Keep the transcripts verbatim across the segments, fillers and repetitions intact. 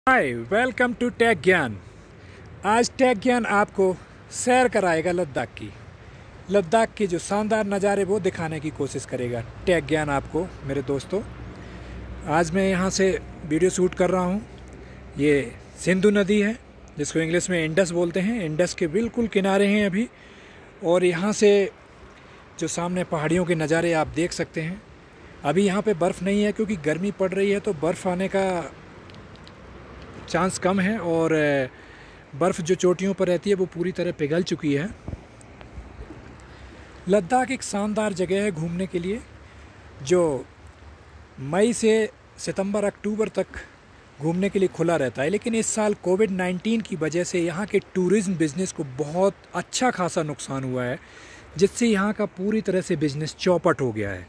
Hi, welcome to take ज्ञान। आज take ज्ञान आपको सैर कराएगा लद्दाख की लद्दाख के जो शानदार नज़ारे वो दिखाने की कोशिश करेगा। टेक ज्ञान आपको मेरे दोस्तों, आज मैं यहाँ से वीडियो शूट कर रहा हूँ। ये सिंधु नदी है जिसको इंग्लिश में इंडस बोलते हैं। इंडस के बिल्कुल किनारे हैं अभी, और यहाँ से जो सामने पहाड़ियों के नज़ारे आप देख सकते हैं। अभी यहाँ पे बर्फ़ नहीं है क्योंकि गर्मी पड़ रही है, तो बर्फ़ आने का चांस कम है, और बर्फ़ जो चोटियों पर रहती है वो पूरी तरह पिघल चुकी है। लद्दाख एक शानदार जगह है घूमने के लिए, जो मई से सितंबर अक्टूबर तक घूमने के लिए खुला रहता है। लेकिन इस साल कोविड नाइन्टीन की वजह से यहाँ के टूरिज़्म बिज़नेस को बहुत अच्छा खासा नुकसान हुआ है, जिससे यहाँ का पूरी तरह से बिज़नेस चौपट हो गया है।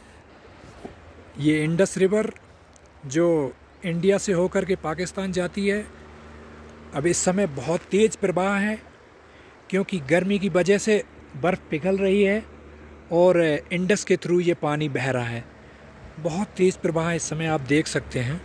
ये इंडस रिवर जो इंडिया से होकर के पाकिस्तान जाती है, अब इस समय बहुत तेज़ प्रवाह है क्योंकि गर्मी की वजह से बर्फ़ पिघल रही है और इंडस के थ्रू ये पानी बह रहा है। बहुत तेज़ प्रवाह इस समय आप देख सकते हैं।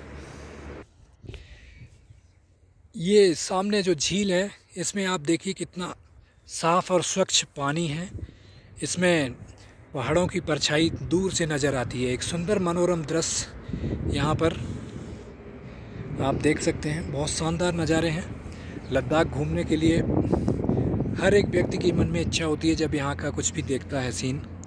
ये सामने जो झील है, इसमें आप देखिए कितना साफ़ और स्वच्छ पानी है। इसमें पहाड़ों की परछाई दूर से नज़र आती है। एक सुंदर मनोरम दृश्य यहाँ पर आप देख सकते हैं। बहुत शानदार नज़ारे हैं। लद्दाख घूमने के लिए हर एक व्यक्ति की मन में इच्छा होती है जब यहाँ का कुछ भी देखता है सीन।